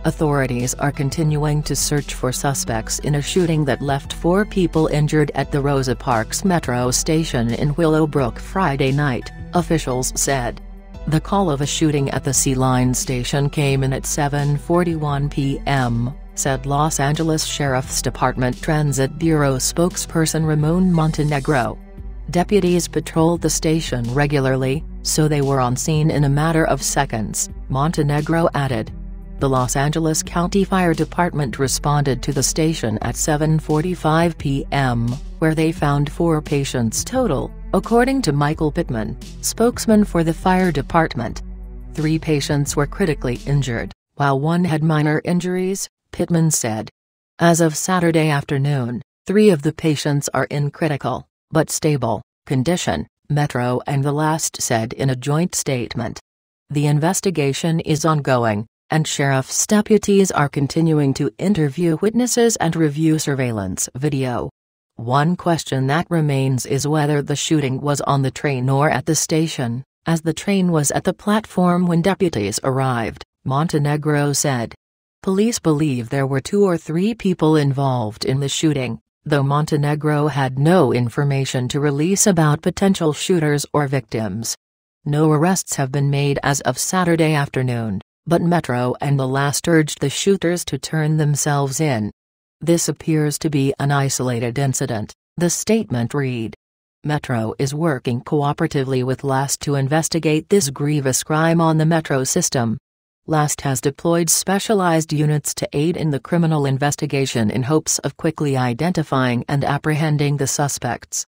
Authorities are continuing to search for suspects in a shooting that left 4 people injured at the Rosa Parks Metro station in Willowbrook Friday night, officials said. The call of a shooting at the Sea Line station came in at 7:41 p.m., said Los Angeles Sheriff's Department Transit Bureau spokesperson Ramon Montenegro. Deputies patrolled the station regularly, so they were on scene in a matter of seconds, Montenegro added. The Los Angeles County Fire Department responded to the station at 7:45 p.m., where they found 4 patients total, according to Michael Pittman, spokesman for the fire department. 3 patients were critically injured, while 1 had minor injuries, Pittman said. As of Saturday afternoon, 3 of the patients are in critical, but stable, condition, Metro and the last said in a joint statement. The investigation is ongoing, and sheriff's deputies are continuing to interview witnesses and review surveillance video. One question that remains is whether the shooting was on the train or at the station, as the train was at the platform when deputies arrived, Montenegro said. Police believe there were 2 or 3 people involved in the shooting, though Montenegro had no information to release about potential shooters or victims. No arrests have been made as of Saturday afternoon, but Metro and the last urged the shooters to turn themselves in. This appears to be an isolated incident, the statement read. Metro is working cooperatively with LAST to investigate this grievous crime on the Metro system. LAST has deployed specialized units to aid in the criminal investigation in hopes of quickly identifying and apprehending the suspects.